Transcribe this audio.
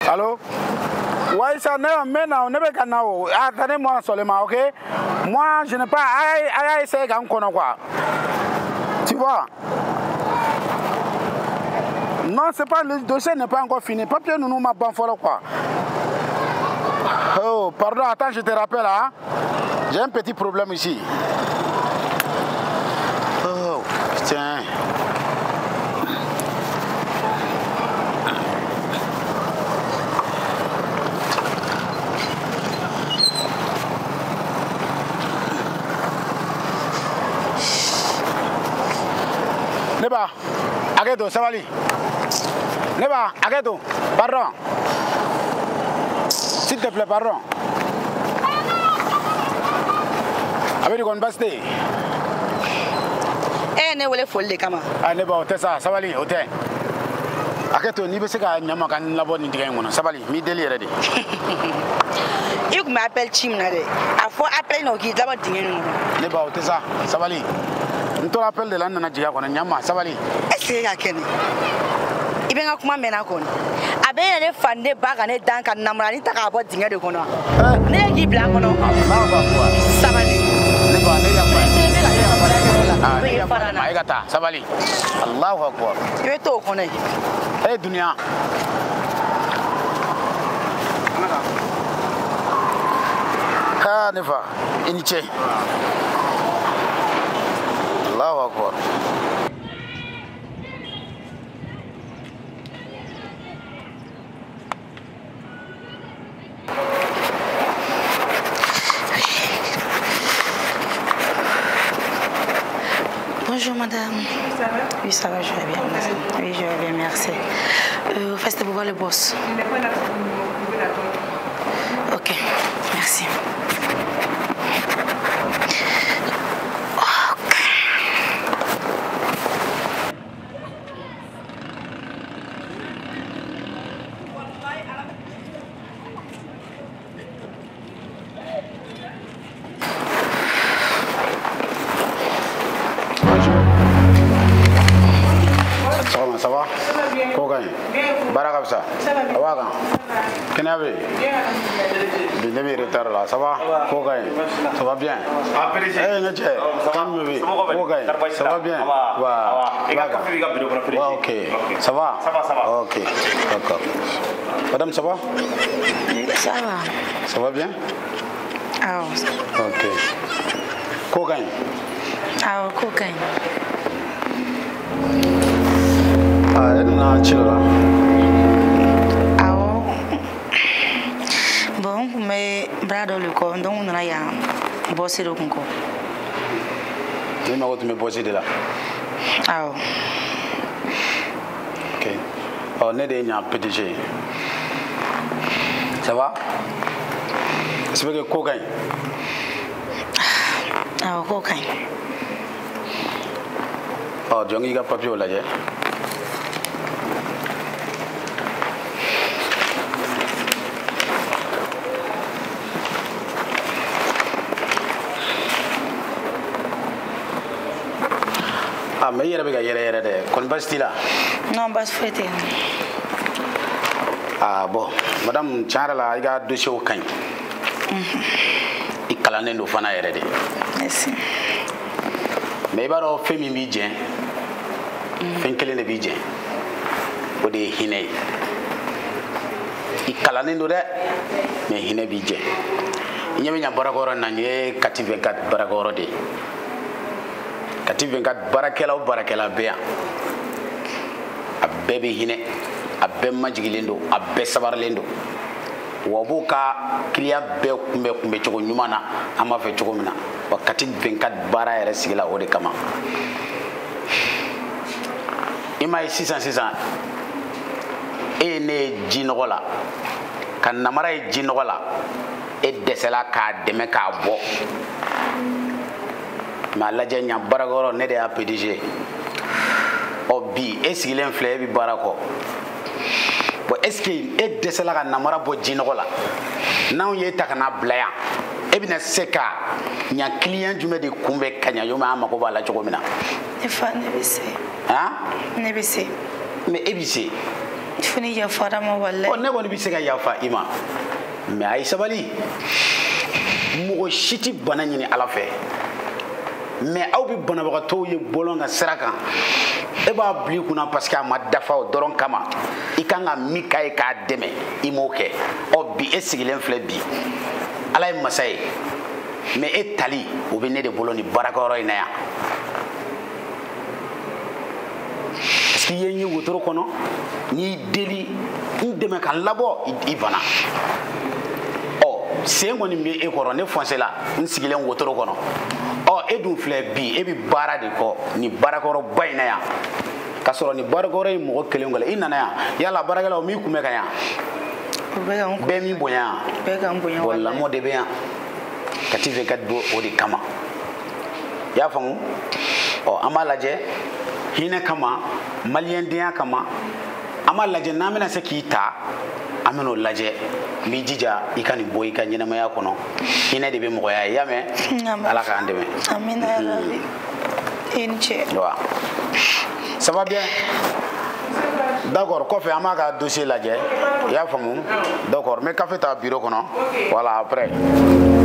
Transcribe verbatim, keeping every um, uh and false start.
Allô? Ouais, ça ne maintenant, on ne peut pas. Attendez-moi seulement, ok? Moi, je n'ai pas à essayer de quoi. Tu vois? Non, c'est pas le dossier n'est pas encore fini. Papier, nous nous m'a pas fait quoi. Oh, pardon, attends, je te rappelle, hein? J'ai un petit problème ici. Oh, putain. Neba, arrête-toi, ça va aller. Neba, arrête-toi, pardon. S'il te plaît, pardon. Avec du basté. Eh, ne voulez folle comment? Ah, Neba, c'est ça, ça va aller, ok. Arrête-toi, ni bese ka nyama kan labo ni diga ngono, ça va aller, mi délire de. Il m'appelle Chimna de. A faut appeler no ki labo diga ngono. Neba, c'est ça, ça va aller. On te rappelle de l'année na kono nyama sabali est-ce que ya kene ibenga kuma mena kono abe ne fande baga ne danka namrani taka bo dinga de kono ne gi bla kono Allah ba kwa sabali ne ba ne ya kwa ah ne ya farana ai gata sabali Allahu akbar yo to kono eh dunia ha nefa iniche Allahu akbar. Bonjour madame. Ça va? Oui, ça va, je vais bien. Merci. Oui, je vais bien, merci. Euh, Faites pour voir le boss. Il n'est pas là pour vous d'attendre. Ok, merci. Ça va? Pourquoi? Baraka ça. Ça va? Qu'est-ce que tu as retard là? Ça va? Pourquoi? Ça va bien? Eh, Neche, calme-toi. Pourquoi? Ça va bien? Ok. Ça va? Ça va, ça va. Ok, d'accord. Madame, ça va? Ça va. Ça va bien? Ah, ok. Cocaïne? Ah, cocaïne. Ah, elle n'a pas là. Ah, bon, mais brado le corps, donc on a ya bossé le concours. Tu m'as dit bosser de là. Ah. Ok. On est des P D G. Ça va? C'est que cocaïne. Ah, cocaïne. Oh, tu as un papier là, j'ai. Ah, mais il y a des gens qui là. Non, pas fouetté. Ah, bon. Madame, Charles, il y a deux choses qui il calane no fana yere de. Merci. Mais ba ro femi mi dien. Fen kele ne bi dien. O de hine. Il calane no de mais hine bi dien. Nyame nya barakoro na nye kati vingt-quatre barakoro de. Kati vingt-quatre barakela o barakela be ya. Abbe bi hine. Abbe majigilendo, abbe sabarlendo. Wabuka kliya be kumbe kumbe chogo nyumana ama fe chogo mina wakati vingt-quatre bara yere sigila ode kama ima six cents six cents e ne jinogola kan namara e jinogola e desela ka deme ka bo ma laje nya baragoro ne de a P D G obi e sigilen fle bi barako. Bon, est-ce que est de cela que namara bo jinogola na on yeta kana blaya e bina seka nya client jume de kumbe kanya yoma amako bala chogomina ne fa ne bese hein ne bese mais ebisi fini yafara ma wallahi o ne kɔni bɛ se ka yafa i ma mais a ye sabali mɔgɔ si tɛ bana ɲini ala fɛ mais aw bɛ banabagatɔw ye bɔlɔn ka sira kan e b'a bila i kunna parce que a ma dafa o dɔrɔn kama i kan ka min k'a ye k'a dɛmɛ i m'o kɛ ɔ bi e sigilen filɛ bi ala ye masa ye mais e tali o bɛ ne de bolo nin baarakɛyɔrɔ in na yan parce que i ye n ye wotoro kɔnɔ n'i deli n dɛmɛ ka n labɔ i bana ɔ sen kɔni bɛ e kɔrɔ ne fɔnsela n sigilen wotoro kɔnɔ ɔ e dun filɛ bi e bɛ baara de kɔ nin baarakɛyɔrɔba in na yan k'a sɔrɔ nin baarakɛyɔrɔ in mɔgɔ kelen kelen i nana yan yala baarakɛlaw min kun bɛ ka yan bɛɛ min bonya yan bon lamɔ de bɛ yan ka t'i fɛ ka don o de kama i y'a faamu ɔ an b'a lajɛ hinɛ kama maliyɛndenya kama an b'a lajɛ n'an bɛna se k'i ta an bɛn'o lajɛ n b'i jija i ka nin bɔ i ka ɲɛnamaya kɔnɔ hinɛ de bɛ mɔgɔya ye i y'a mɛn ala k'an dɛmɛ amina ya rabbi i ni ce ça va bien d'accord kɔfɛ an b'a ka dossier lajɛ i y'a faamu d'accord n bɛ café ta bureau kɔnɔ voilà après